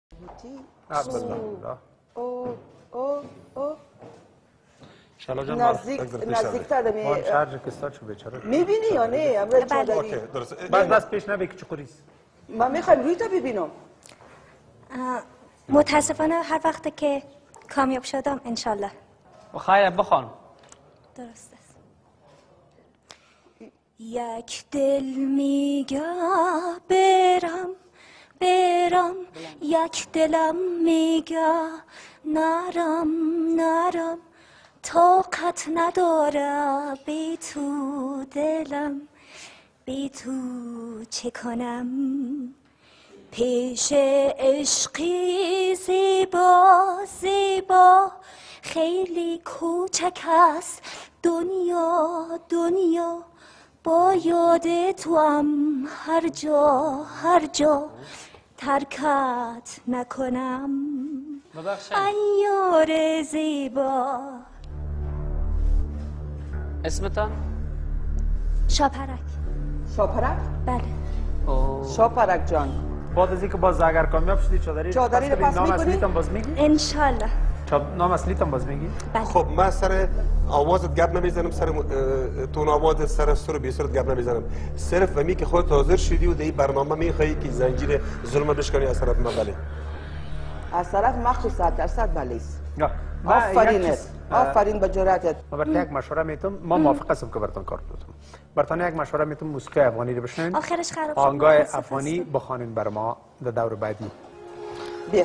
بسم الله. شالا جان نزدیک‌تر من شارژ کستاد شو بیچاره می‌بینی یا نه؟ امروز چادری اوکی درست بس پیش نبی که چقدریست من می‌خوام روی تو ببینم. متاسفانه هر وقت که کامیاب شدم انشالله. بخیر بخوان. درست است. یک دل میگه برم یک دلم میگه نرم طاقت نداره بی تو دلم بی تو چه کنم پیش عشقی زیبا خیلی کوچک است دنیا با یاد تو هم هر جا ترکت نکنم ایار زیبا. اسمتان؟ شاپرک. بله. شاپرک جان بعد از اینکه باز اگر کامیاب شدی چادری رو پس نام می‌کنی؟ اصلیتم باز میگی؟ انشالله. نام اصلیتم باز میگی؟ بله. خب من سر آوازت گپ نمیزنم سر تون آوازت سر سر بی سرت گپ نمیزنم صرف ومی که خودت حاضر شدی و دی برنامه میخوایی که زنجیر ظلم بشکنی از طرف من بله از طرف مخصوص 100% بله است. آفرین آفرین به جرأتت. ما براتون یک مشوره میتم ما موافق هستم که براتون کار کنم براتون یک مشوره میتم موسیقی افغانی رو بشنوین آخرش خراب شد. آهنگای افغانی بخوانین بر ما در دور بعدی بیا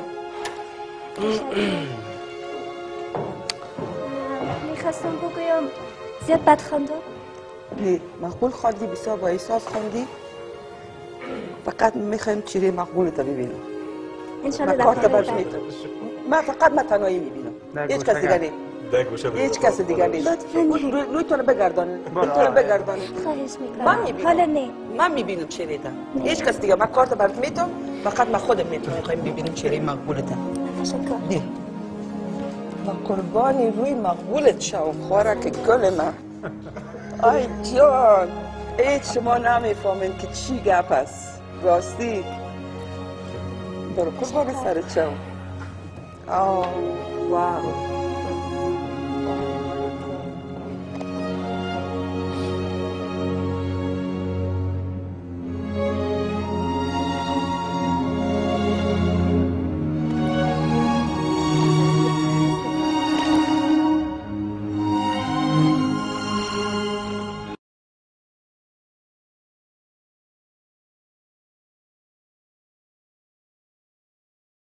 میخواستم بگویم زیاد بد خواندم. نه مقبول خواندی بسیار با احساس خواندی فقط میخوایم چیره مقبولت ببینم. انشالله من کارت دفعه برش بعد. میتم من فقط من تنهایی میبینم هیچ کس دیگه نیست هیچ کس دیگه نیست روی تو رو بگردان خواهش میکنم. من میبینم حالا نه من میبینم چیره هیچ کس دیگه من کارت برات میتم فقط من خودم میتونم میخوایم ببینیم چیره مقبولت تشکر. بیا ما قربانی روی مقبولت شو خوارک گل من آی جان هیچ شما نمیفهمین که چی گپ است راستی برو قربان سر چو واو